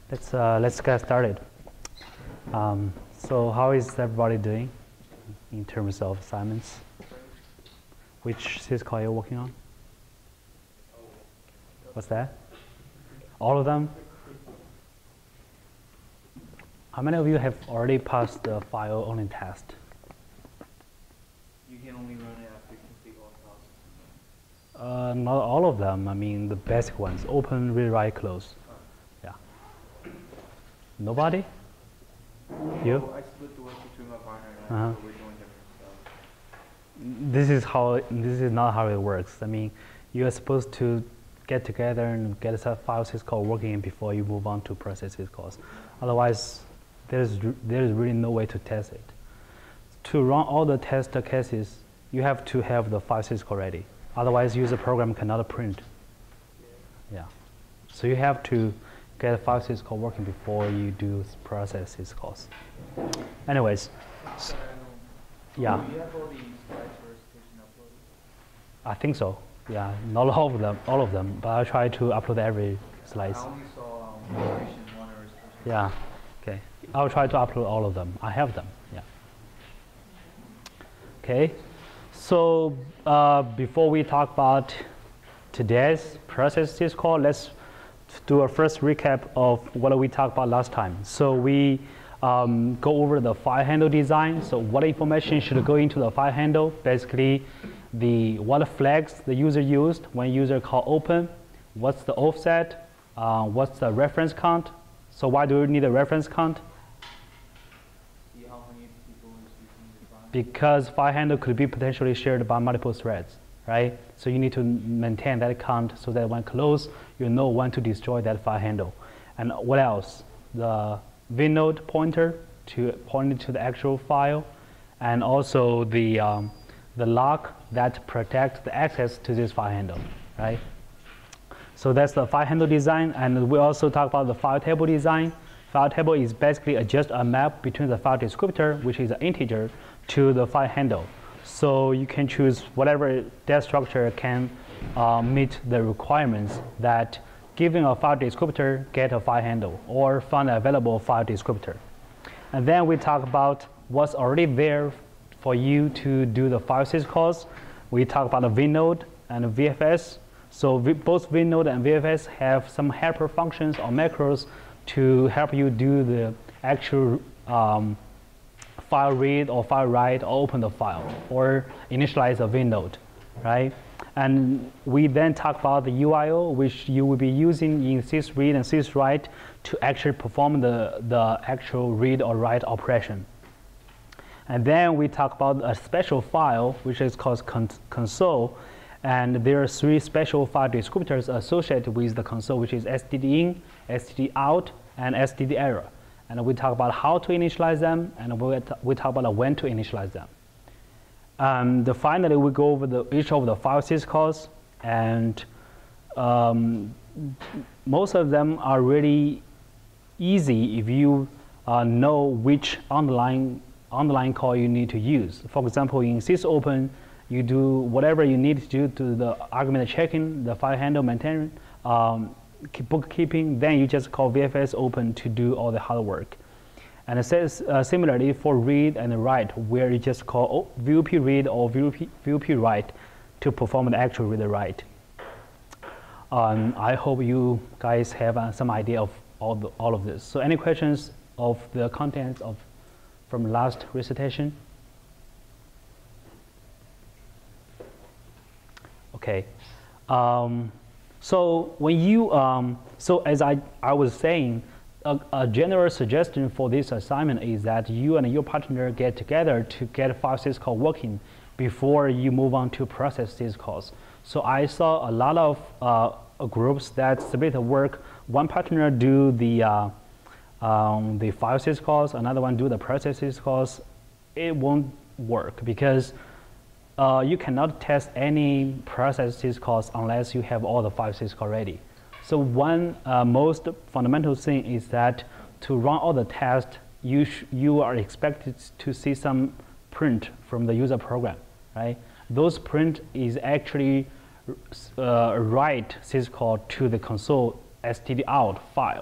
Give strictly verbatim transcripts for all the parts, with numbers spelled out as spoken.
let's uh, let's get started. Um, so how is everybody doing in terms of assignments? Which syscall are you working on? What's that? All of them? How many of you have already passed the file only test? You can only run it after you complete all tasks. Uh, not all of them. I mean the basic ones. Open, read, write, close. Oh. Yeah. Nobody? You? So I split the work between my partner and Uh-huh. I, so we're doing different stuff. This is how. This is not how it works. I mean, you are supposed to get together and get a file syscall working before you move on to process syscalls. Otherwise, there's there is really no way to test it. To run all the test cases, you have to have the file syscall ready. Otherwise, user program cannot print. Yeah. So you have to get a file syscall working before you do process syscalls. Anyways, s- yeah. Do you have all these slides for Recitation uploaded? I think so. Yeah, not all of them, all of them, but I try to upload every slide. I only saw um, Recitation one or Recitation two. Yeah. Okay. I'll try to upload all of them. I have them. Yeah. Okay. So uh, before we talk about today's process syscall, let's do a first recap of what we talked about last time. So we um, go over the file handle design. So what information should go into the file handle? Basically, the what flags the user used when user call open, what's the offset, uh, what's the reference count. So why do we need a reference count? See how many people is using the file. Because file handle could be potentially shared by multiple threads, right? So you need to maintain that count so that when closed, you know when to destroy that file handle. And what else? The vinode pointer to point to the actual file, and also the um, the lock that protects the access to this file handle, right? So that's the file handle design, and we also talk about the file table design. File table is basically a, just a map between the file descriptor, which is an integer, to the file handle. So you can choose whatever data structure can uh, meet the requirements that giving a file descriptor get a file handle or find an available file descriptor. And then we talk about what's already there for you to do the file syscalls. We talk about the vinode and the V F S. So v both vinode and V F S have some helper functions or macros to help you do the actual um, file read or file write or open the file or initialize a vinode, right? And we then talk about the U I O, which you will be using in sysread and syswrite to actually perform the, the actual read or write operation. And then we talk about a special file, which is called cons console. And there are three special file descriptors associated with the console, which is stdin, stdout, and stderr. And we talk about how to initialize them, and we, we talk about when to initialize them. And um, finally, we go over the, each of the file syscalls, and um, most of them are really easy if you uh, know which underlying underlying call you need to use. For example, in sysopen, you do whatever you need to do to the argument checking, the file handle maintain, um, bookkeeping, then you just call V F S open to do all the hard work. And it says uh, similarly for read and write, where you just call V U P read or V U P, V U P write to perform the actual read and write. Um, I hope you guys have uh, some idea of all, the, all of this. So any questions of the contents of from last recitation? Okay. Um, so when you, um, so as I, I was saying, a, a general suggestion for this assignment is that you and your partner get together to get file syscall working before you move on to process syscalls. So I saw a lot of uh, groups that submit work. One partner do the uh, um, the file syscalls, another one do the process syscalls. It won't work because uh, you cannot test any process syscalls unless you have all the file syscalls ready. So one uh, most fundamental thing is that to run all the tests, you sh you are expected to see some print from the user program, right? Those print is actually uh, write syscall to the console stdout file.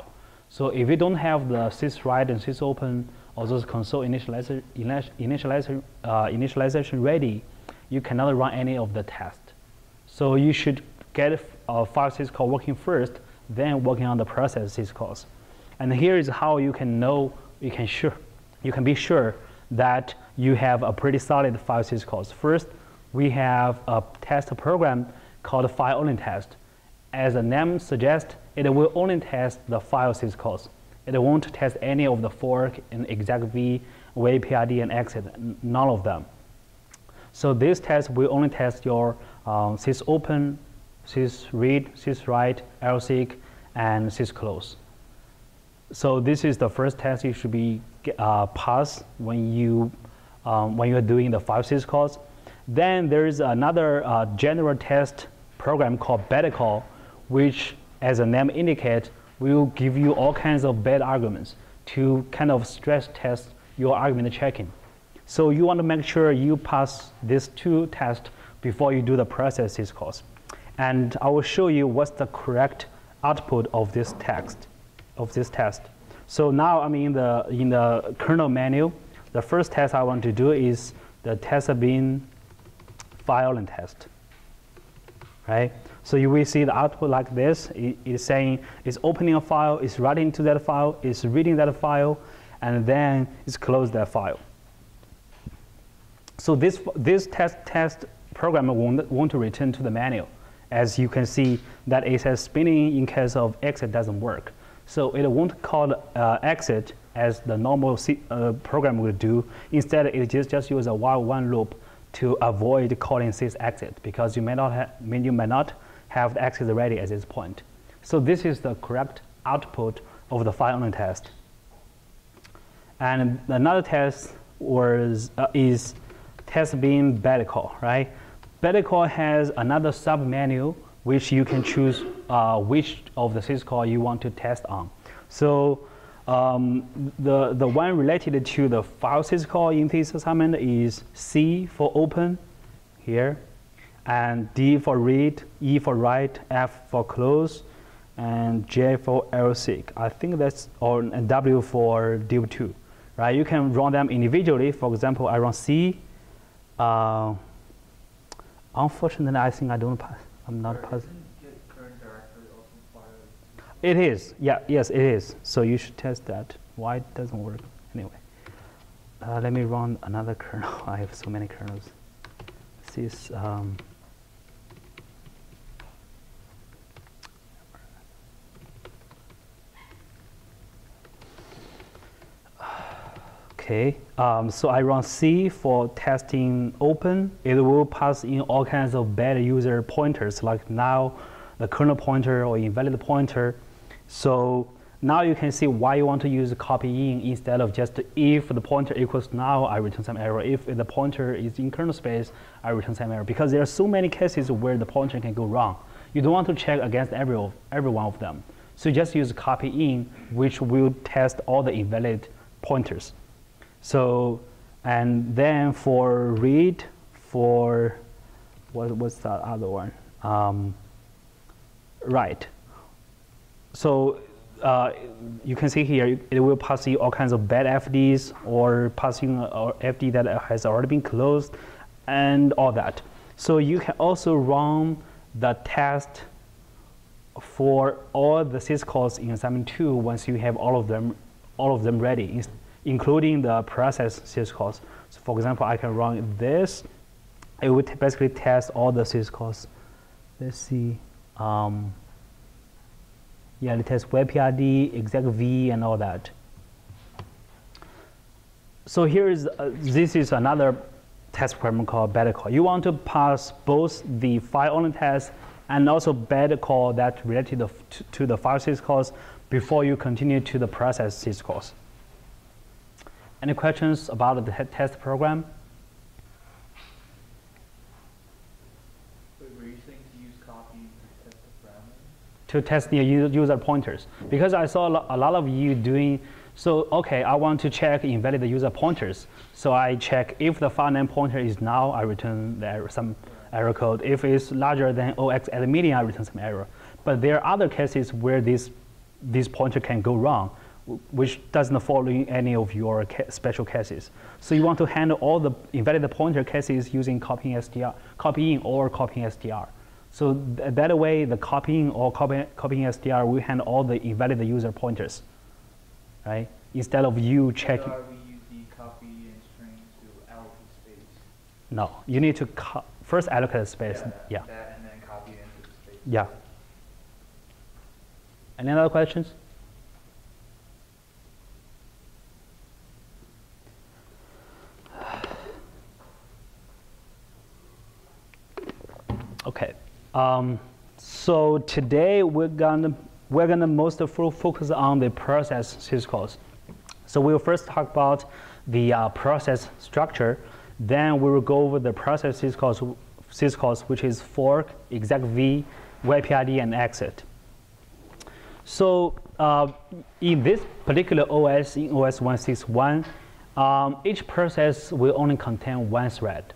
So if you don't have the syswrite and sysopen or those console initializer, initializer, uh, initialization ready, you cannot run any of the tests. So you should get a file syscall working first, then working on the process syscalls. And here is how you can know, you can sure, you can be sure that you have a pretty solid file syscalls. First, we have a test program called file only test. As the name suggests, it will only test the file syscalls. It won't test any of the fork and execv, wapid, and exit, none of them. So this test will only test your um, sysopen, sysread, syswrite, lseek, and sysclose. So this is the first test you should be uh, pass when you um, when you are doing the file syscalls. Then there is another uh, general test program called betacall, which, as the name indicates, will give you all kinds of bad arguments to kind of stress test your argument checking. So you want to make sure you pass these two tests before you do the process syscalls. And I will show you what's the correct output of this text, of this test. So now I'm in the in the kernel menu. The first test I want to do is the test bin file and test. Right? So you will see the output like this. It is saying it's opening a file, it's writing to that file, it's reading that file, and then it's close that file. So this this test test program won't want to return to the manual. As you can see, that it says spinning in case of exit doesn't work. So it won't call uh, exit as the normal C, uh, program would do. Instead, it just just use a while one loop to avoid calling sys exit, because you may not have, I mean, you may not have the exit ready at this point. So this is the correct output of the file only test. And another test was uh, is test bin betacall, right? Betacall has another sub menu which you can choose uh, which of the syscall you want to test on. So um, the the one related to the file syscall in this assignment is C for open here, and D for read, E for write, F for close, and J for lseek. I think that's or and W for div two, right? You can run them individually. For example, I run C. Uh, unfortunately, I think I don't pass. I'm not passing. Current directory also file. It is, yeah, yes, it is. So you should test that. Why it doesn't work? Anyway, uh, let me run another kernel. I have so many kernels. This is um, okay. Um, so I run C for testing open. It will pass in all kinds of bad user pointers, like now the kernel pointer or invalid pointer. So now you can see why you want to use copy in instead of just if the pointer equals now, I return some error. If the pointer is in kernel space, I return some error. Because there are so many cases where the pointer can go wrong. You don't want to check against every, every one of them. So just use copy in, which will test all the invalid pointers. So, and then for read, for, what was the other one? Um, write. So uh, you can see here, it will pass you all kinds of bad F Ds or passing uh, F D that has already been closed and all that. So you can also run the test for all the syscalls in assignment two once you have all of them, all of them ready, including the process syscalls. So for example, I can run this. It would basically test all the syscalls. Let's see. Um, yeah, it tests wapid, execv, and all that. So here is, uh, this is another test program called betacall. You want to pass both the file only test and also betacall that related to, to the file syscalls before you continue to the process syscalls. Any questions about the test program? Wait, were you saying to use copy to test the parameters? To test the user pointers. Because I saw a lot of you doing, so okay, I want to check invalid user pointers. So I check if the file name pointer is null, I return the error, some error code. If it's larger than O X at the median, I return some error. But there are other cases where this this pointer can go wrong, which doesn't fall in any of your ca special cases. So you want to handle all the invalid pointer cases using copying S T R, copying or copying S T R. So th that way, the copying or copy, copying S T R will handle all the invalid user pointers, right? Instead of you checking. So we use the copy and string to allocate space. No, you need to first allocate space. Yeah, Yeah. That and then copy it into the space. Yeah. Any other questions? Okay. Um, so today we're gonna we're gonna most fo focus on the process syscalls. So we'll first talk about the uh, process structure. Then we will go over the process syscalls, syscalls which is fork, execv, webpid, and exit. So uh, in this particular O S, in O S one sixty-one, um, each process will only contain one thread.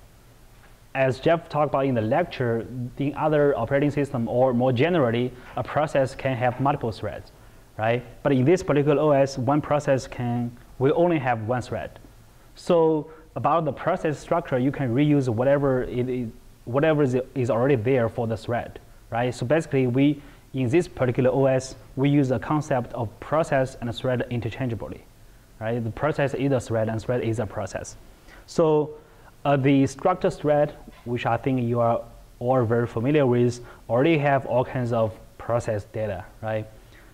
As Jeff talked about in the lecture, in other operating system, or more generally, a process can have multiple threads, right? But in this particular O S, one process can will only have one thread. So about the process structure, you can reuse whatever it is, whatever is already there for the thread, right? So basically, we in this particular O S, we use the concept of process and thread interchangeably, right? The process is a thread, and thread is a process. So uh, the structured thread, which I think you are all very familiar with, already have all kinds of process data, right?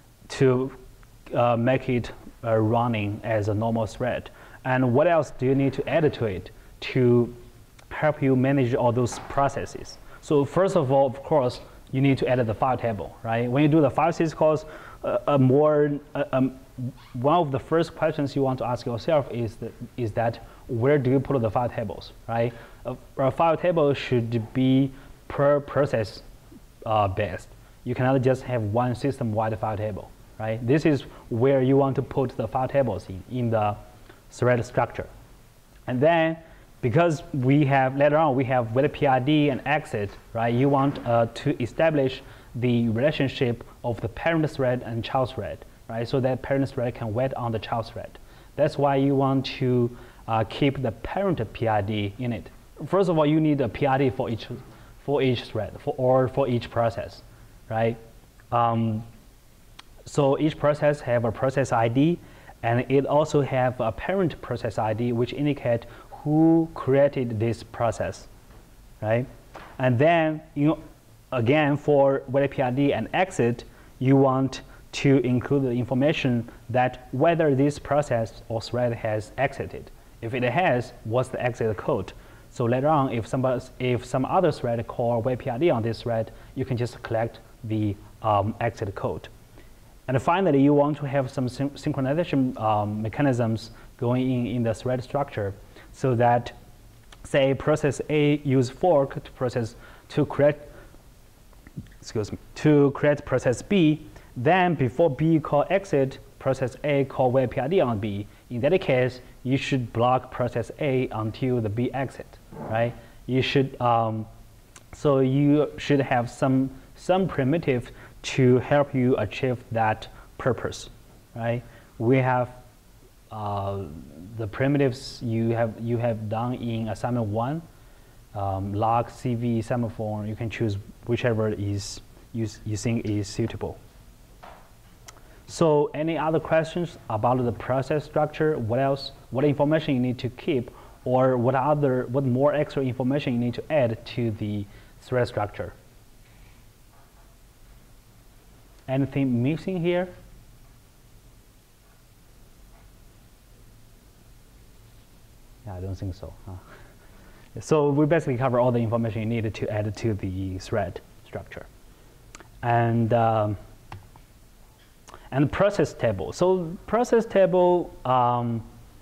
To uh, make it uh, running as a normal thread. And what else do you need to add to it to help you manage all those processes? So first of all, of course, you need to add the file table, right? When you do the file syscalls, uh, a more, uh, um, one of the first questions you want to ask yourself is, that, is that where do you put the file tables, right? A, a file table should be per process uh, based. You cannot just have one system-wide file table, right? This is where you want to put the file tables in, in the thread structure. And then, because we have, later on, we have webpid and exit, right? You want uh, to establish the relationship of the parent thread and child thread, right? So that parent thread can wait on the child thread. That's why you want to uh, keep the parent P I D in it. First of all, you need a P I D for each, for each thread, for, or for each process, right? Um, so each process have a process I D, and it also have a parent process I D, which indicate who created this process, right? And then, you know, again, for webpid and exit, you want to include the information that whether this process or thread has exited. If it has, what's the exit code? So later on, if somebody, if some other thread call webpid on this thread, you can just collect the um, exit code. And finally, you want to have some syn synchronization um, mechanisms going in in the thread structure, so that, say, process A use fork to process to create, excuse me, to create process B. Then before B call exit, process A call webpid on B. In that case, you should block process A until the B exit, right? You should, um, so you should have some some primitive to help you achieve that purpose, right? We have uh, the primitives you have you have done in assignment one, um, log, C V, semaphore. You can choose whichever is you, you think is suitable. So, any other questions about the process structure? What else? What information you need to keep, or what other what more extra information you need to add to the thread structure? Anything missing here? Yeah, I don't think so. Huh? So we basically cover all the information you needed to add to the thread structure. And um, and process table. So process table. Um,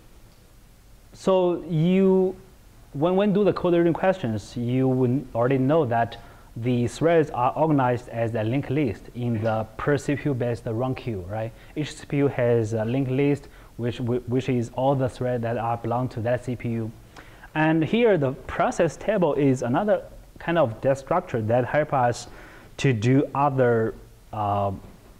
so you, when when do the code reading questions, you would already know that the threads are organized as a linked list in the per C P U based run queue, right? Each C P U has a linked list, which which is all the threads that are belong to that C P U. And here the process table is another kind of data structure that help us to do other uh,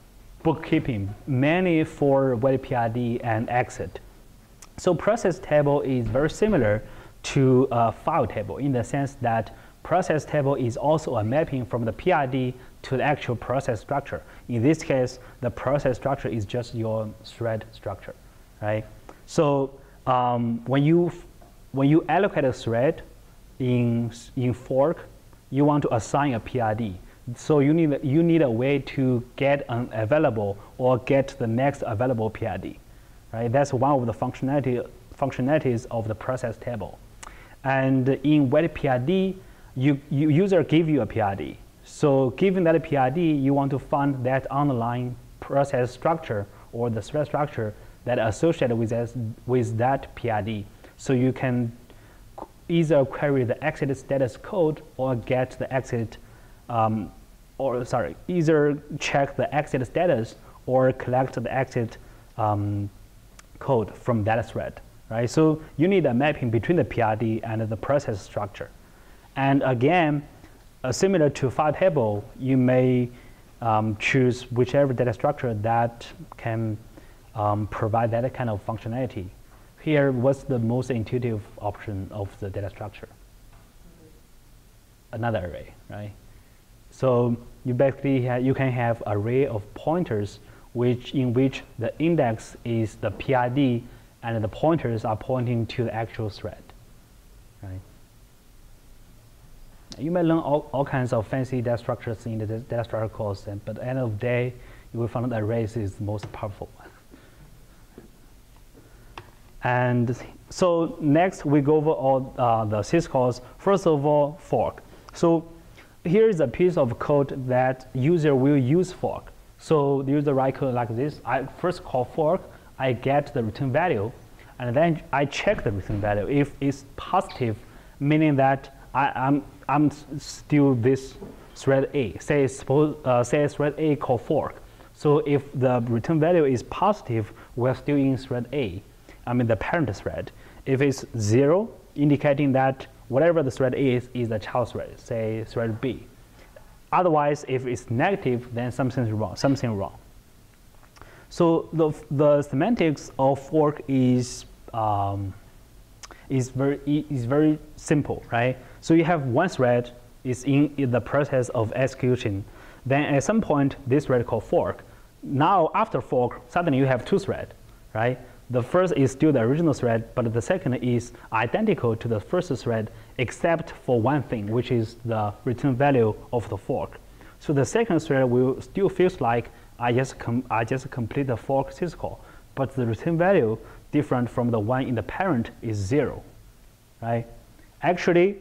bookkeeping, mainly for web P I D and exit. So process table is very similar to a file table in the sense that process table is also a mapping from the P I D to the actual process structure. In this case, the process structure is just your thread structure, right? So um, when you when you allocate a thread in in fork, you want to assign a P I D. So you need you need a way to get an available or get the next available P I D, right? That's one of the functionality functionalities of the process table. And in web P I D, you, you user give you a P I D. So given that P I D, you want to find that underlying process structure or the thread structure that associated with that, with that P I D. So you can either query the exit status code or get the exit, um, or sorry, either check the exit status or collect the exit um, code from that thread, right? So you need a mapping between the P I D and the process structure. And again, uh, similar to file table, you may um, choose whichever data structure that can um, provide that kind of functionality. Here, what's the most intuitive option of the data structure? Another array, right? So you basically have, you can have array of pointers which in which the index is the P I D and the pointers are pointing to the actual thread, right? You may learn all, all kinds of fancy data structures in the data structure course, and, but at the end of the day, you will find that arrays is the most powerful one. And so next we go over all uh, the syscalls. First of all, fork. So here is a piece of code that user will use fork. So the user write code like this. I first call fork, I get the return value, and then I check the return value. If it's positive, meaning that I, I'm, I'm still this thread A. Say, suppose, uh, say thread A call fork. So if the return value is positive, we're still in thread A. I mean the parent thread. If it's zero, indicating that whatever the thread is, is the child thread, say thread B. Otherwise, if it's negative, then something's wrong, something wrong. So the, the semantics of fork is, um, is, very, is very simple, right? So you have one thread is in, in the process of execution. Then at some point, this thread called fork. Now after fork, suddenly you have two threads, right? The first is still the original thread, but the second is identical to the first thread, except for one thing, which is the return value of the fork. So the second thread will still feel like I just, com I just complete the fork syscall, but the return value different from the one in the parent is zero, right? Actually,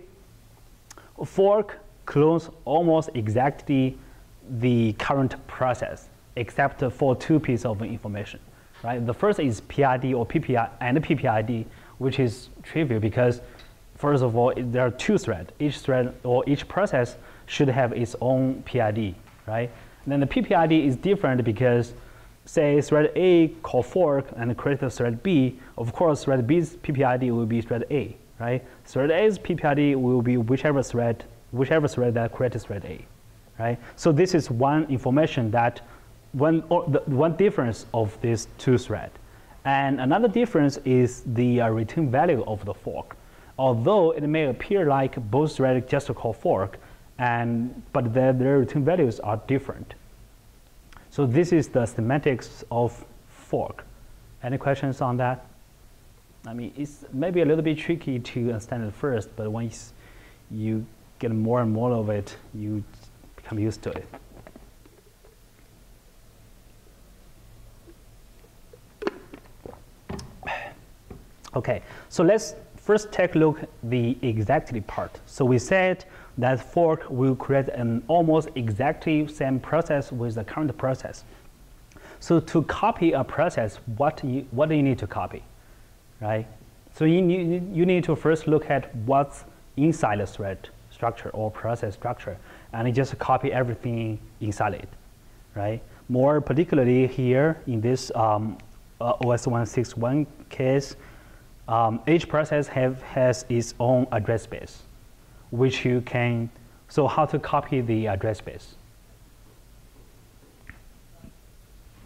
fork clones almost exactly the current process, except for two pieces of information. Right? The first is P I D or P P I and P P I D, which is trivial because, first of all, there are two threads. Each thread or each process should have its own P I D, right? And then the P P I D is different because, say, thread A call fork and create a thread B. Of course, thread B's P P I D will be thread A, right? Thread A's P P I D will be whichever thread, whichever thread that created thread A, right? So this is one information that. One, or the, one difference of these two threads. And another difference is the uh, return value of the fork. Although it may appear like both threads just call fork, and, but their, their return values are different. So this is the semantics of fork. Any questions on that? I mean, it's maybe a little bit tricky to understand at first, but once you get more and more of it, you become used to it. Okay, so let's first take a look at the exactly part. So we said that fork will create an almost exactly same process with the current process. So to copy a process, what you, what do you need to copy, right? So you need, you need to first look at what's inside the thread structure or process structure, and you just copy everything inside it, right? More particularly here in this um, uh, O S one sixty-one case, Um, each process have, has its own address space, which you can, so how to copy the address space?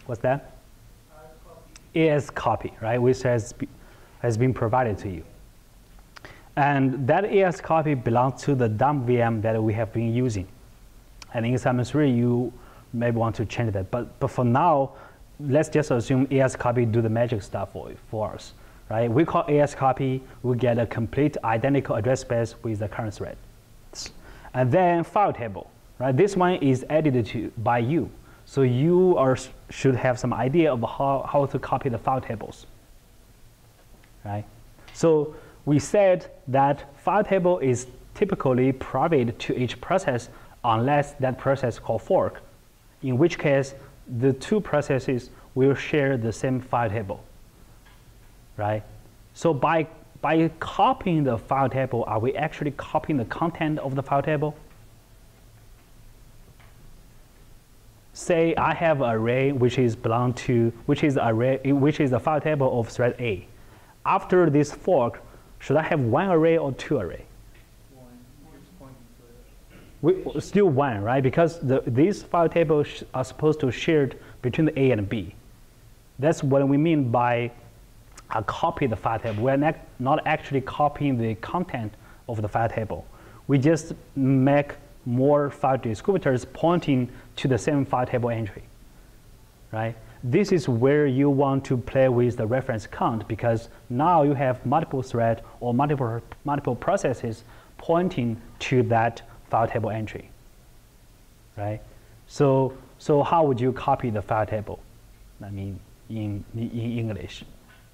What's that? A S copy, right, which has, be, has been provided to you. And that A S copy belongs to the dump V M that we have been using. And in assignment three, you may want to change that. But, but for now, let's just assume A S copy do the magic stuff for, for us, right? We call A S copy, we get a complete identical address space with the current thread. And then file table, right? This one is edited to by you. So you are, should have some idea of how, how to copy the file tables, right? So we said that file table is typically private to each process unless that process called fork, in which case the two processes will share the same file table, right? So by, by copying the file table, are we actually copying the content of the file table? Say I have an array which is belong to, which is array, which is a file table of thread A. After this fork, should I have one array or two array? We, still one, right? Because the, these file tables are supposed to shared between the A and B. That's what we mean by a copy the file table. We're not, not actually copying the content of the file table. We just make more file descriptors pointing to the same file table entry, right? This is where you want to play with the reference count, because now you have multiple threads or multiple, multiple processes pointing to that file table entry, right? So, so how would you copy the file table? I mean, in, in English.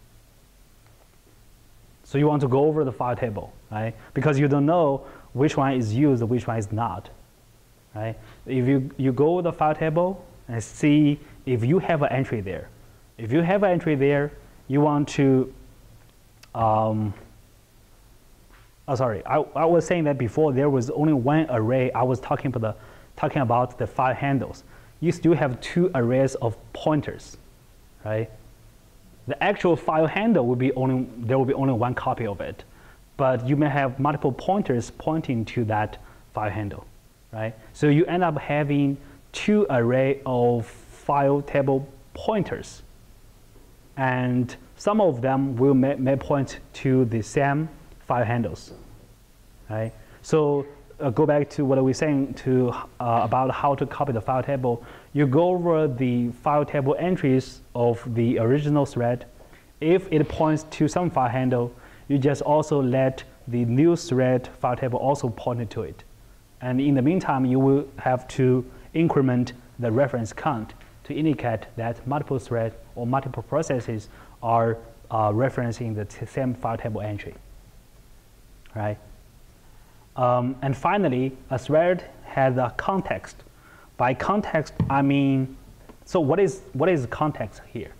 So you want to go over the file table, right? Because you don't know which one is used, which one is not, right? If you, you go over the file table and see if you have an entry there. If you have an entry there, you want to, um, oh, sorry, I, I was saying that before there was only one array. I was talking about the, talking about the file handles. You still have two arrays of pointers, right? The actual file handle will be only, there will be only one copy of it, but you may have multiple pointers pointing to that file handle, right? So you end up having two array of file table pointers, and some of them will may, may point to the same file handles, right? So uh, go back to what I was saying to, uh, about how to copy the file table. You go over the file table entries of the original thread. If it points to some file handle, you just also let the new thread file table also point to it. And in the meantime, you will have to increment the reference count to indicate that multiple threads or multiple processes are uh, referencing the same file table entry, right? Um, and finally, a thread has a context. By context, I mean, so what is, what is context here?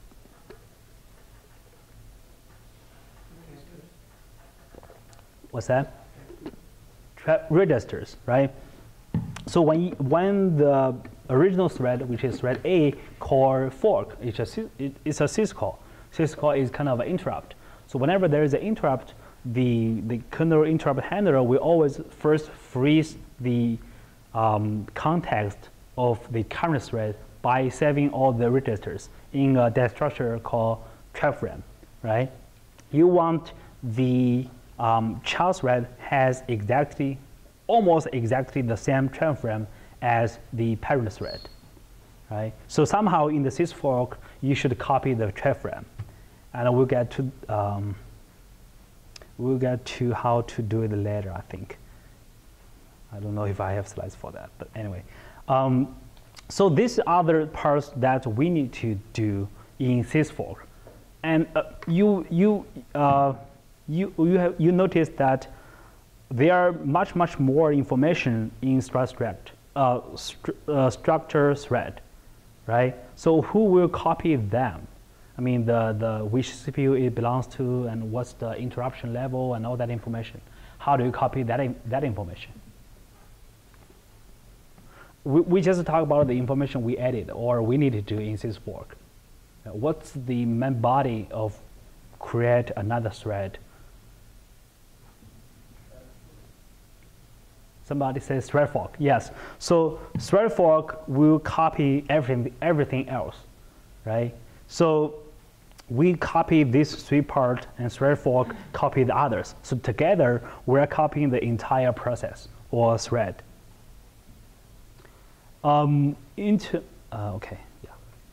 What's that? Tra registers, right? So when, you, when the original thread, which is thread A, call fork, it's a, it, it's a syscall. Syscall is kind of an interrupt. So whenever there is an interrupt, the, the kernel interrupt handler will always first freeze the um, context of the current thread by saving all the registers in a data structure called trap frame, right? You want the um, child thread has exactly, almost exactly the same trap frame as the parent thread, right? So somehow in the sysfork, you should copy the trap frame, and we'll get to um, we'll get to how to do it later, I think. I don't know if I have slides for that, but anyway. Um, so these are the parts that we need to do in sysfork, and uh, you you uh, you you have you notice that there are much much more information in struct uh, stru uh, structure thread, right? So who will copy them? I mean, the, the which C P U it belongs to, and what's the interruption level, and all that information. How do you copy that, that information? We, we just talk about the information we added or we need to do in sysfork. What's the main body of create another thread? Somebody says thread fork. Yes. So thread fork will copy everything, everything else. right? So we copy this three part and thread fork copy the others. So together, we're copying the entire process or thread. Um, into, uh, okay, yeah.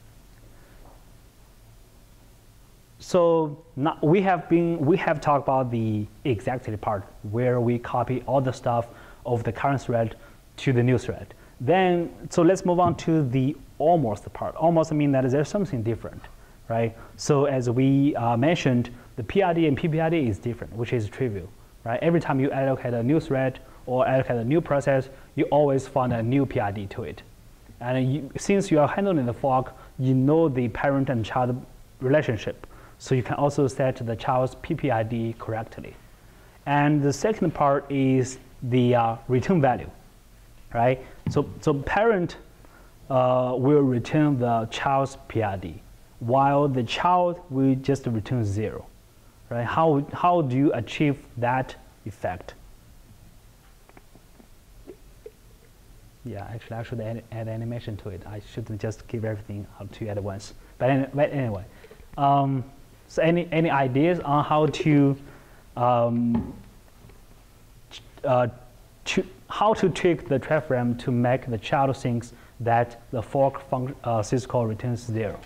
So now we have been, we have talked about the exactly part where we copy all the stuff of the current thread to the new thread. Then, so let's move on to the almost part. Almost mean that there's something different, right? So as we uh, mentioned, the P I D and P P I D is different, which is trivial, right? Every time you allocate a new thread or allocate a new process, you always find a new P I D to it. And you, since you are handling the fork, you know the parent and child relationship. So you can also set the child's P P I D correctly. And the second part is the uh, return value, right? So, so parent uh, will return the child's P I D, while the child will just return zero, right? How, how do you achieve that effect? Yeah, actually, I should add, add animation to it. I shouldn't just give everything out to you at once. But, any, but anyway, um, so any, any ideas on how to, um, uh, to how to trick the thread frame to make the child thinks that the fork function uh, syscall returns zero?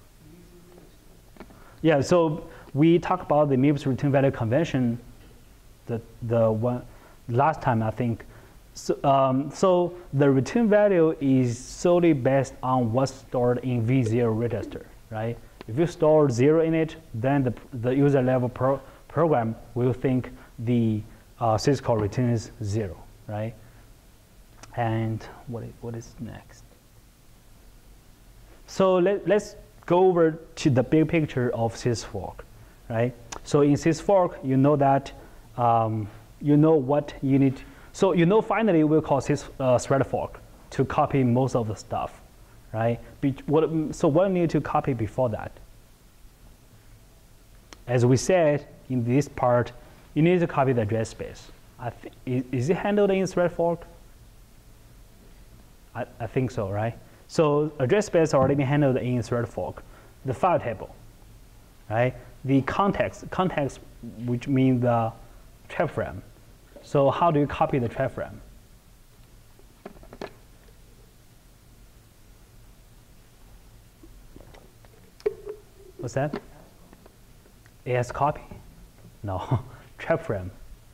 Yeah, so we talked about the M I P S return value convention the, the one last time, I think. So, um, so the return value is solely based on what's stored in V zero register, right? If you store zero in it, then the, the user level pro program will think the uh, syscall returns zero, right? And what is, what is next? So let, let's go over to the big picture of sysfork, right? So in sysfork, you know that um, you know what you need. So you know finally we'll call sys uh, thread fork to copy most of the stuff, right? Be what, so what do you need to copy before that? As we said in this part, you need to copy the address space. I is, is it handled in thread fork? I, I think so, right? So address space already been handled in thread fork. The file table, right? The context, context which means the thread frame. So how do you copy the thread frame? What's that? A S copy? No, thread frame.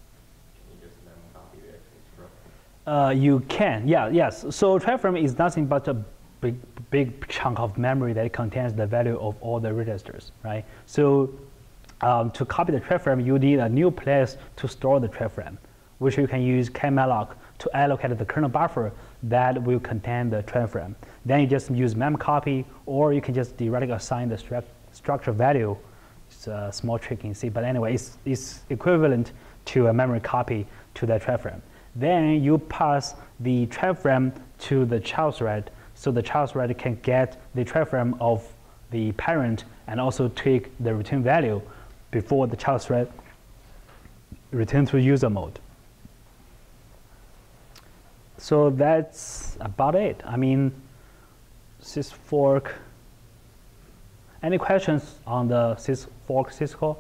Uh, you can, yeah, yes. So thread frame is nothing but a big, big chunk of memory that contains the value of all the registers, right? So um, to copy the thread frame, you need a new place to store the thread frame, which you can use kmalloc to allocate the kernel buffer that will contain the thread frame. Then you just use memcopy, or you can just directly assign the stru structure value. It's a small trick in C, but anyway, it's, it's equivalent to a memory copy to the thread frame. Then you pass the thread frame to the child thread, so the child thread can get the thread frame of the parent and also tweak the return value before the child thread return to user mode. So that's about it. I mean, sysfork. Any questions on the sysfork syscall?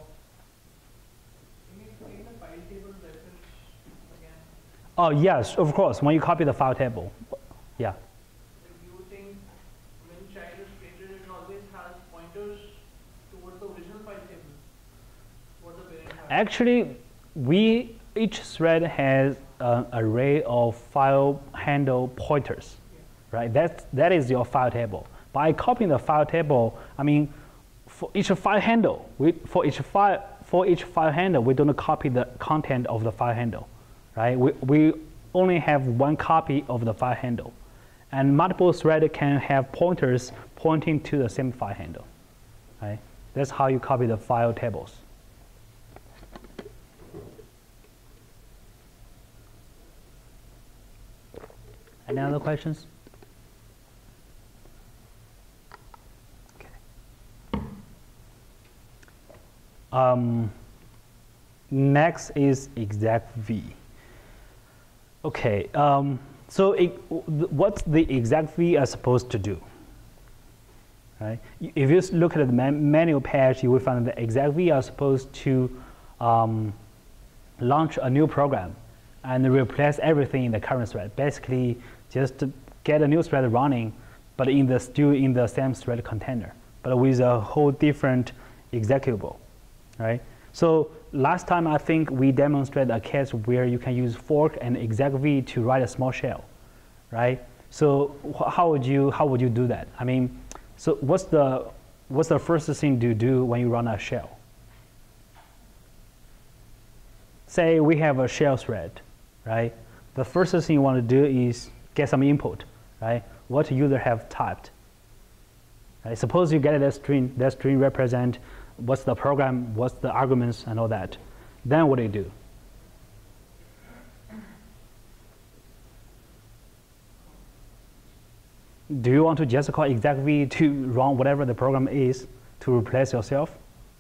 Oh, yes, of course, when you copy the file table. Yeah. Do you think when child is created, it always has pointers towards the original file table? What the parent has? Actually, we, each thread has an array of file handle pointers, yeah. Right? That, that is your file table. By copying the file table, I mean, for each file handle, we, for, each file, for each file handle, we don't copy the content of the file handle. Right? We, we only have one copy of the file handle. And multiple threads can have pointers pointing to the same file handle. Right? That's how you copy the file tables. Any other questions? Okay. Um, next is exec v. Okay, um, so it, what's the exec v are supposed to do? right? If you look at the man manual page, you will find that exec-v are supposed to um, launch a new program and replace everything in the current thread. Basically, just to get a new thread running, but in the still in the same thread container, but with a whole different executable, right? So last time I think we demonstrated a case where you can use fork and exec-v to write a small shell, right? So how would you how would you do that? I mean, so what's the what's the first thing to do when you run a shell? Say we have a shell thread, right? The first thing you want to do is get some input, right? What user have typed. Right? Suppose you get that string. That string represent what's the program, what's the arguments, and all that. Then what do you do? Do you want to just call exec-v to run whatever the program is to replace yourself?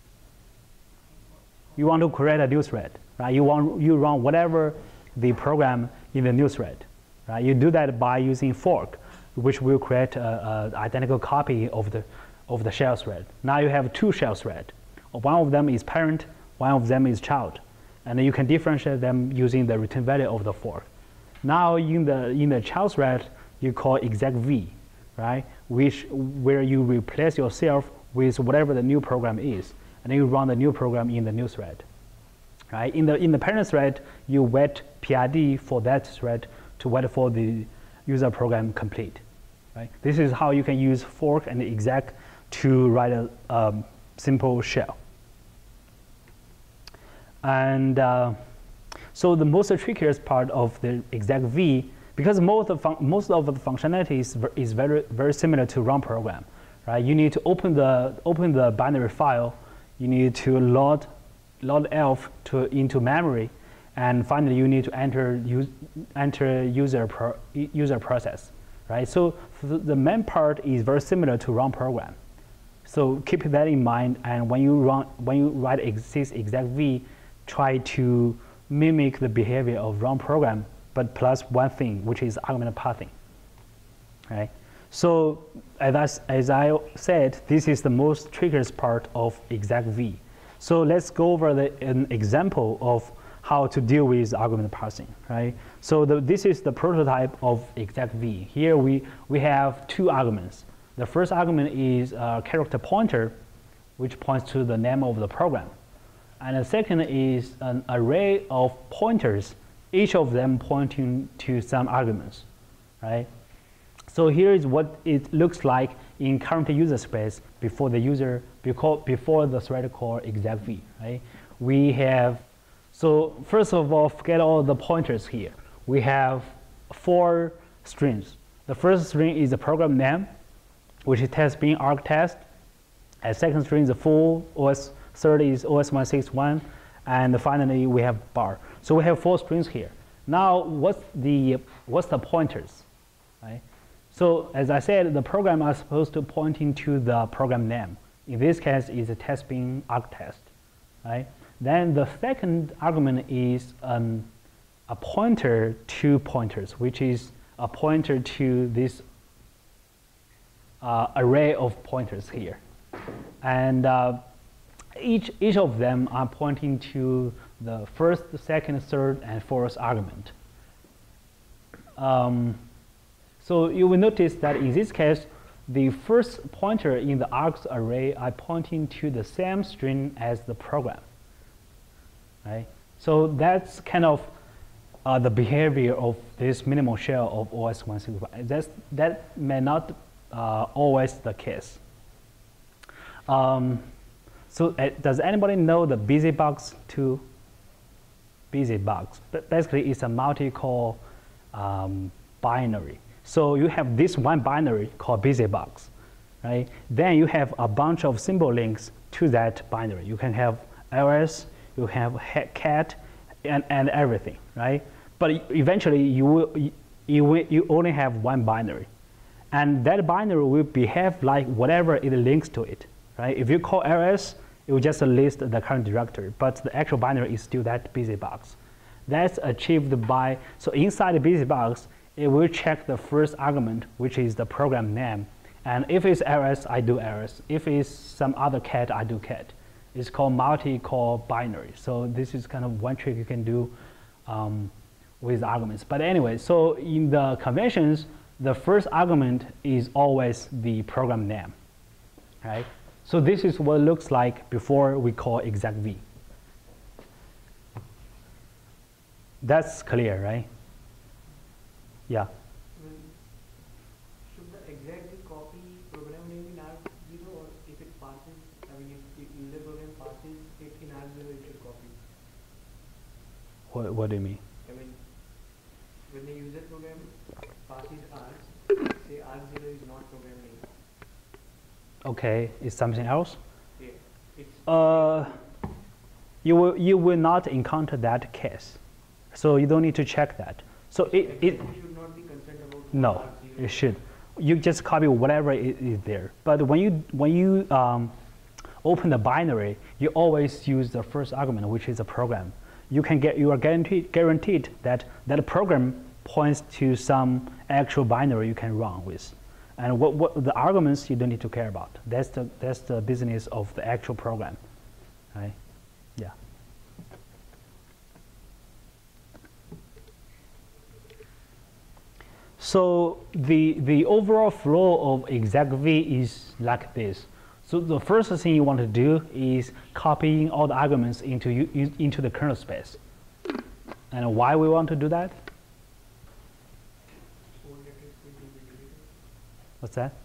You want to create a new thread, right? You want you run whatever the program in the new thread, right? You do that by using fork, which will create a, a identical copy of the of the shell thread. Now you have two shell threads. One of them is parent, one of them is child, and you can differentiate them using the return value of the fork. Now in the in the child thread, you call exec-v, right? Which where you replace yourself with whatever the new program is, and then you run the new program in the new thread, right? In the in the parent thread, you wait P I D for that thread to wait for the user program complete, right? This is how you can use fork and exec to write a um, simple shell. And uh, so the most trickiest part of the exec-v, because most of, most of the functionality is, is very, very similar to run program, right? You need to open the, open the binary file, you need to load, load elf to, into memory, and finally you need to enter, use, enter user, pro, user process, right? So the main part is very similar to run program. So keep that in mind, and when you run, when you write exist exec-v, try to mimic the behavior of run program, but plus one thing, which is argument pathing. Right? So as I, as I said, this is the most trickiest part of exec-v. So let's go over the, an example of how to deal with argument parsing. Right? So the, this is the prototype of exec-v. Here we, we have two arguments. The first argument is a character pointer, which points to the name of the program. And the second is an array of pointers, each of them pointing to some arguments, right? So here is what it looks like in current user space before the user, before the thread call exec-v, right? We have, so first of all, forget all the pointers here. We have four strings. The first string is the program name, which is test bin arg test. And second string is the full O S, third is O S one sixty-one, and finally we have bar. So we have four strings here. Now what's the what's the pointers, right? So as I said, the program are supposed to pointing to the program name. In this case, is a test bin arg test, right? Then the second argument is um, a pointer to pointers, which is a pointer to this uh, array of pointers here, and uh, each each of them are pointing to the first, second, third, and fourth argument. Um, so you will notice that in this case, the first pointer in the args array are pointing to the same string as the program, right? So that's kind of uh, the behavior of this minimal shell of O S one sixty-one. That's, that may not uh, always the case. Um, so uh, does anybody know the busybox tool? Busybox, but basically it's a multi-core um, binary. So you have this one binary called busybox, right? Then you have a bunch of symbol links to that binary. You can have ls, you have cat, and, and everything, right? But eventually you will, you, will, you only have one binary. And that binary will behave like whatever it links to it, right? If you call ls, it will just list the current directory, but the actual binary is still that busybox. That's achieved by, so inside the busybox, it will check the first argument, which is the program name, And if it's arrays, I do arrays. If it's some other cat, I do cat. It's called multi-core binary. So this is kind of one trick you can do um, with arguments. But anyway, so in the conventions, the first argument is always the program name, right? So this is what it looks like before we call exec v. That's clear, right? Yeah. Should the exec copy program name in arg zero, or if it passes, I mean, if the user program passes it in arg zero, it should copy? What, what do you mean? I mean, when the user program passes args, say arg zero is not program name. Okay, is something else? Yeah, it's Uh, you will you will not encounter that case, so you don't need to check that. So it, it should not be concerned about no, arg zero. it should. You just copy whatever is, is there. But when you when you um, open the binary, you always use the first argument, which is a program. You can get you are guaranteed guaranteed that that program points to some actual binary you can run with. And what, what the arguments you don't need to care about. That's the that's the business of the actual program, right? Yeah. So the the overall flow of exec v is like this. So the first thing you want to do is copying all the arguments into you, into the kernel space. And why we want to do that? What's that?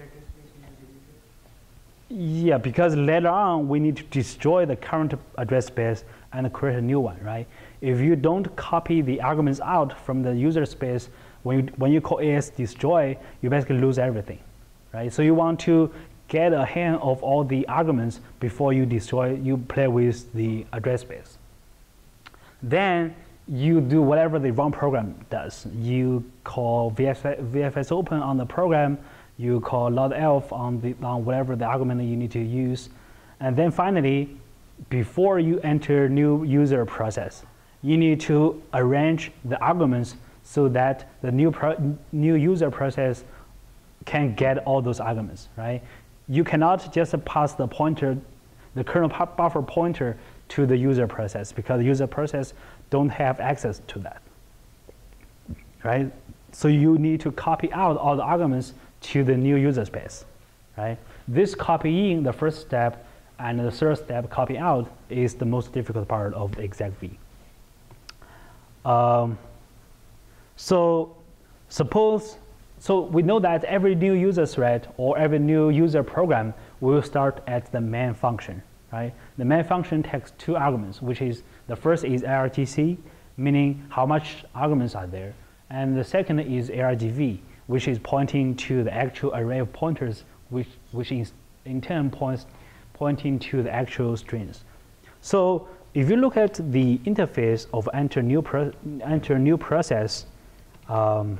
Yeah, because later on we need to destroy the current address space and create a new one, right? If you don't copy the arguments out from the user space, when you, when you call A S destroy, you basically lose everything, right? So you want to get a hand of all the arguments before you destroy, you play with the address space. Then you do whatever the run program does. You call V F S open on the program, you call loadelf on the on whatever the argument you need to use, and then finally, before you enter new user process, you need to arrange the arguments so that the new pro new user process can get all those arguments, right? You cannot just pass the pointer, the kernel buffer pointer to the user process, because the user process don't have access to that, right? So you need to copy out all the arguments to the new user space, right? This copying, the first step, and the third step, copy out, is the most difficult part of exec v. Um, so suppose, so we know that every new user thread or every new user program will start at the main function, right? The main function takes two arguments, which is, the first is argc, meaning how much arguments are there, and the second is argv, which is pointing to the actual array of pointers, which, which is in turn points, pointing to the actual strings. So if you look at the interface of enter new, pro enter new process, um,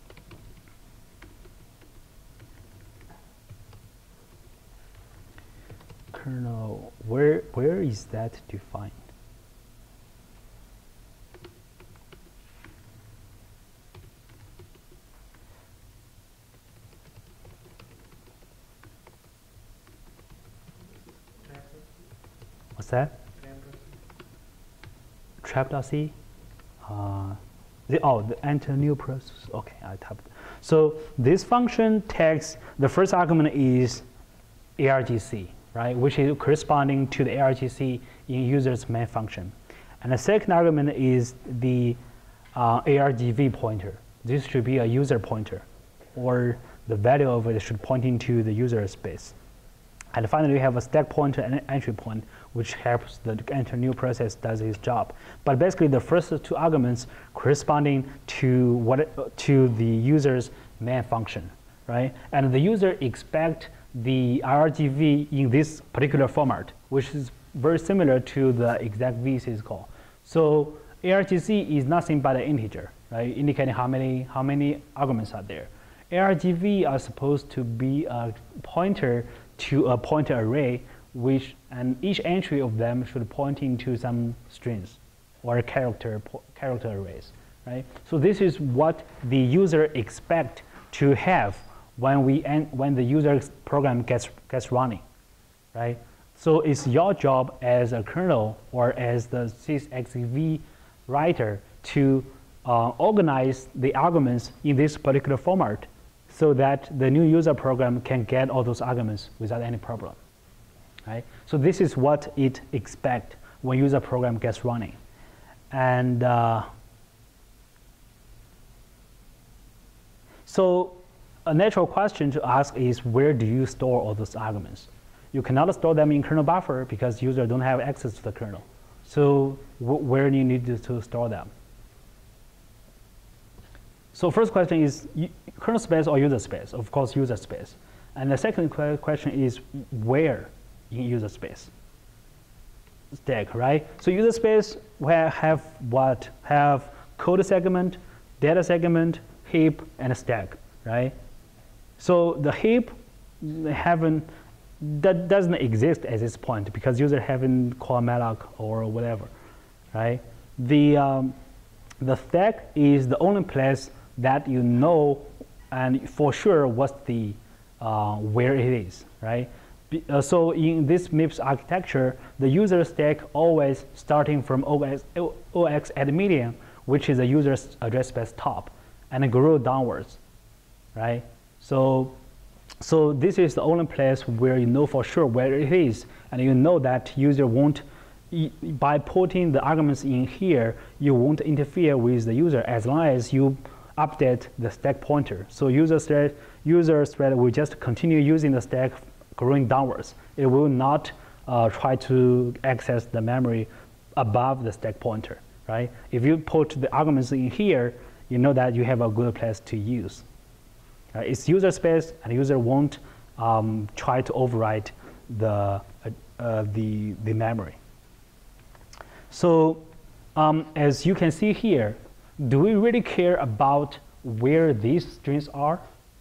kernel, where, where is that defined? What's that? Trap.c? Uh, the, oh, the enter new process. Okay, I typed. So this function takes, the first argument is argc, right, which is corresponding to the argc in user's main function. And the second argument is the uh, argv pointer. This should be a user pointer, or the value of it should pointing to the user space. And finally, we have a stack pointer and an entry point, which helps the enter new process does its job. But basically, the first two arguments corresponding to what to the user's main function, right? And the user expect the argv in this particular format, which is very similar to the exec v syscall. So argc is nothing but an integer, right? Indicating how many how many arguments are there. argv are supposed to be a pointer to a pointer array, which and each entry of them should pointing to some strings or character character arrays, right? So this is what the user expect to have when we end, when the user program gets gets running, right? So it's your job as a kernel or as the sysexv writer to uh, organize the arguments in this particular format so that the new user program can get all those arguments without any problem, right? So this is what it expects when user program gets running. And uh, so a natural question to ask is, where do you store all those arguments? You cannot store them in kernel buffer because users don't have access to the kernel. So where do you need to, to store them? So first question is kernel space or user space? Of course, user space. And the second question is where in user space? Stack, right? So user space we have what? Have code segment, data segment, heap, and stack, right? So the heap haven't that doesn't exist at this point because user haven't called malloc or whatever, right? The um, the stack is the only place that you know and for sure what's the uh, where it is, right? Be, uh, so in this M I P S architecture, the user stack always starting from O X, O X at median, which is the user's address space top, and grow downwards, right? So, so this is the only place where you know for sure where it is, and you know that user won't, by putting the arguments in here, you won't interfere with the user as long as you update the stack pointer. So user thread, user thread will just continue using the stack growing downwards. It will not uh, try to access the memory above the stack pointer, right? If you put the arguments in here, you know that you have a good place to use. Uh, it's user space, and user won't um, try to overwrite the, uh, uh, the, the memory. So um, as you can see here, do we really care about where these strings are?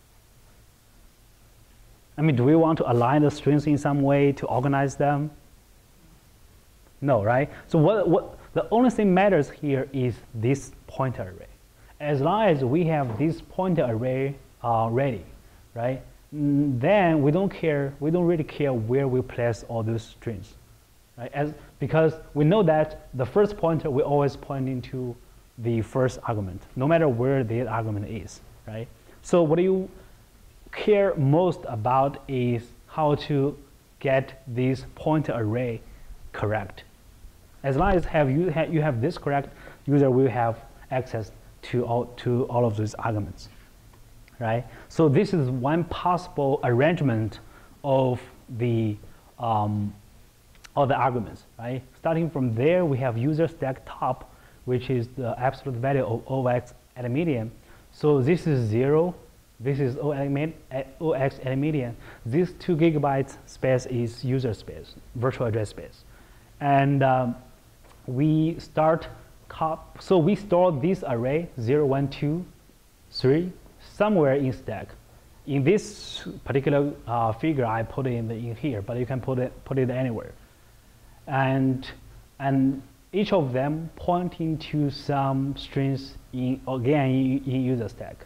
I mean, do we want to align the strings in some way to organize them? No, right? So what, what the only thing matters here is this pointer array. As long as we have this pointer array uh, ready, right? Then we don't care, we don't really care where we place all those strings, right? As, because we know that the first pointer will always point into the first argument, no matter where the argument is, right? So what do you care most about is how to get this pointer array correct. As long as have you, ha you have this correct, user will have access to all, to all of those arguments, right? So this is one possible arrangement of the, um, of the arguments, right? Starting from there, we have user stack top, which is the absolute value of O X at a median. So this is zero. This is O X at a median. This two gigabytes space is user space, virtual address space. And um, we start, cop so we store this array, zero, one, two, three, somewhere in stack. In this particular uh, figure, I put it in, the, in here, but you can put it, put it anywhere. And, and each of them pointing to some strings in, again, in, in user stack.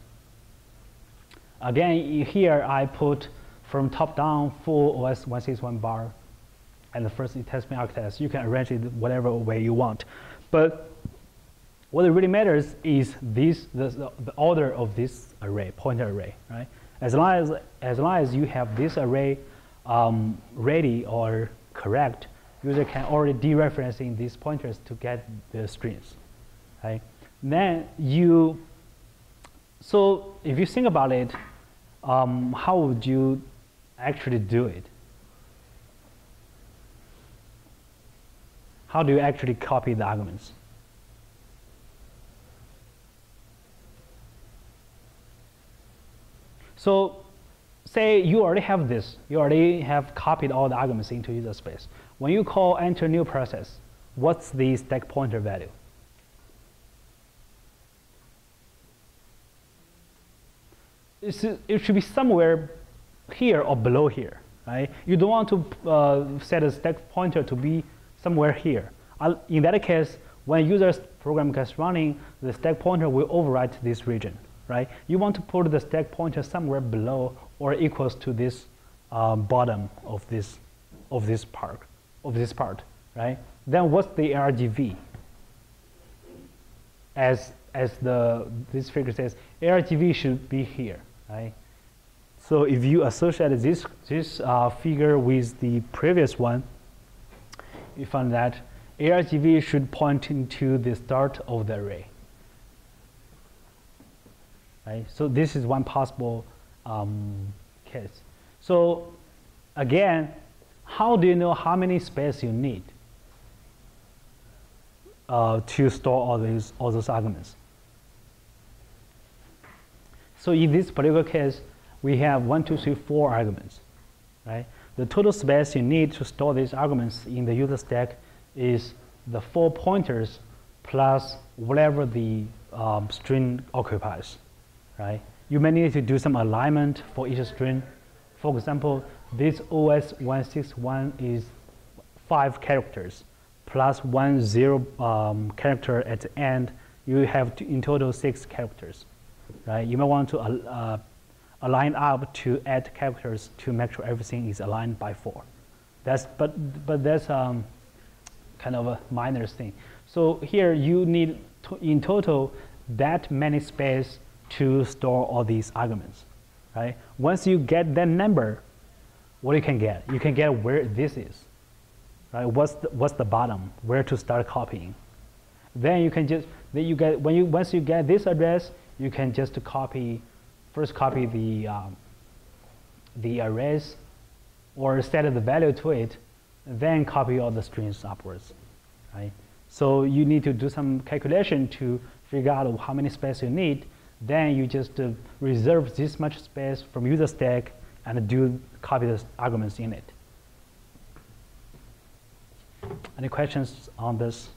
Again, here I put from top down full O S one sixty-one bar, and the first test architect. You can arrange it whatever way you want. But what really matters is this, the, the order of this array, pointer array, right? As long as, as long as you have this array um, ready or correct, user can already dereferencing these pointers to get the strings, right? Then you, so if you think about it, um, how would you actually do it? How do you actually copy the arguments? So say you already have this. You already have copied all the arguments into user space. When you call enter new process, what's the stack pointer value? It's, it should be somewhere here or below here, right? You don't want to uh, set a stack pointer to be somewhere here. Uh, in that case, when user's program gets running, the stack pointer will overwrite this region, right? You want to put the stack pointer somewhere below or equals to this um, bottom of this of this part of this part, right? Then what's the A R G V? As as the this figure says, A R G V should be here, right? So if you associate this this uh, figure with the previous one, you find that A R G V should point into the start of the array. Right? So this is one possible um, case. So again, how do you know how many space you need uh, to store all these all those arguments? So in this particular case, we have one, two, three, four arguments, right? The total space you need to store these arguments in the user stack is the four pointers plus whatever the um, string occupies, right? You may need to do some alignment for each string. For example, this O S one sixty-one is five characters plus one zero um, character at the end. You have to, in total six characters, right? You may want to uh, align up to add characters to make sure everything is aligned by four. That's but but that's um, kind of a minor thing. So here you need to, in total that many space to store all these arguments, right? Once you get that number, what you can get? You can get where this is, right? What's the, what's the bottom? Where to start copying? Then you can just then you get when you once you get this address, you can just copy. First copy the, um, the arrays or set the value to it, then copy all the strings upwards, right? So you need to do some calculation to figure out how many space you need. Then you just uh, reserve this much space from user stack and do copy the arguments in it. Any questions on this?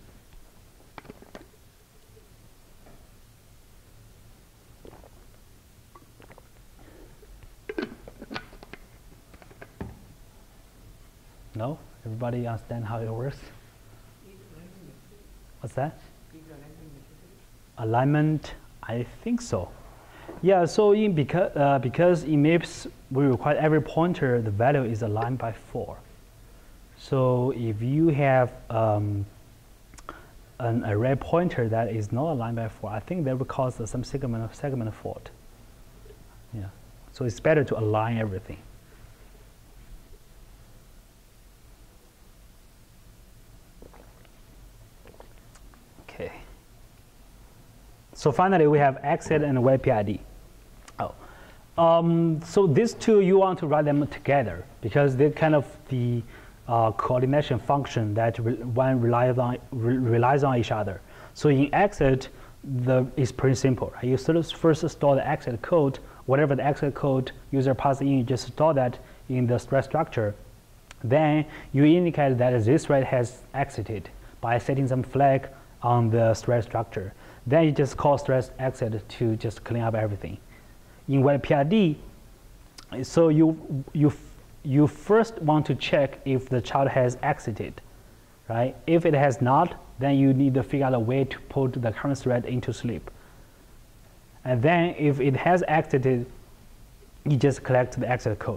No? Everybody understand how it works? What's that? Alignment, I think so. Yeah, so in because, uh, because in M I P S, we require every pointer, the value is aligned by four. So if you have um, an array pointer that is not aligned by four, I think that will cause some segment, segment fault. Yeah, so it's better to align everything. Okay. So finally, we have exit and web P I D. Oh, um, so these two you want to write them together because they're kind of the uh, coordination function that re one relies on re relies on each other. So in exit, the is pretty simple. Right? You sort of first store the exit code, whatever the exit code user passes in, you just store that in the thread structure. Then you indicate that this thread has exited by setting some flag on the thread structure. Then you just call thread exit to just clean up everything. In web P I D, so you you you first want to check if the child has exited, right? If it has not, then you need to figure out a way to put the current thread into sleep. And then if it has exited, you just collect the exit code.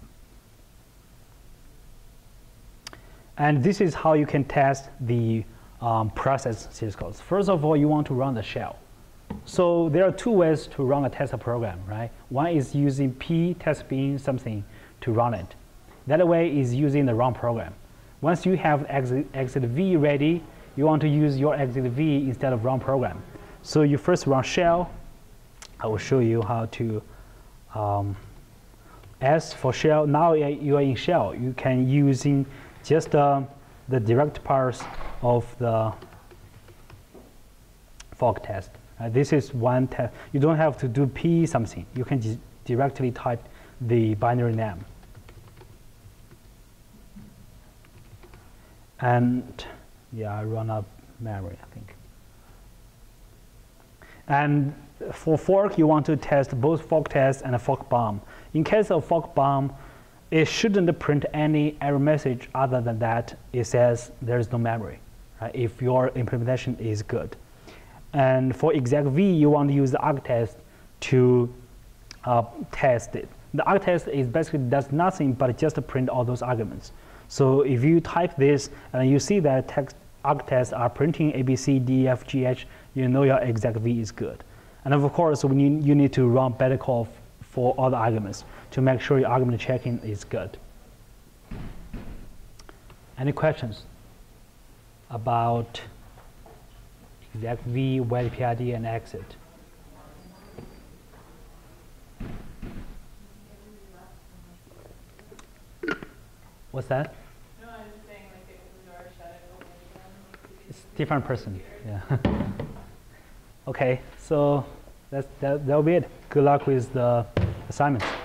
And this is how you can test the um, process source codes. First of all, you want to run the shell. So there are two ways to run a test program, right? One is using p test bin something to run it. The other way is using the run program. Once you have exit, exit v ready, you want to use your exit v instead of run program. So you first run shell. I will show you how to um, S for shell. Now you are in shell. You can using just uh, the direct parse of the fork test. Uh, this is one test. You don't have to do p something. You can just directly type the binary name. And yeah, I run out memory, I think. And for fork, you want to test both fork test and a fork bomb. In case of fork bomb, it shouldn't print any error message other than that it says there is no memory, right, if your implementation is good. And for exec v, you want to use the arg test to uh, test it. The arg test is basically does nothing but just print all those arguments. So if you type this and you see that text arg tests are printing A, B, C, D, E, F, G, H, you know your exact V is good. And of course, when you, you need to run better call for all the arguments to make sure your argument checking is good. Any questions about exact V, wet P I D, and exit? What's that? No, I was just saying, like, if the door shut it open again. It's different person. Yeah. Okay, so that's, that, that'll be it. Good luck with the assignments.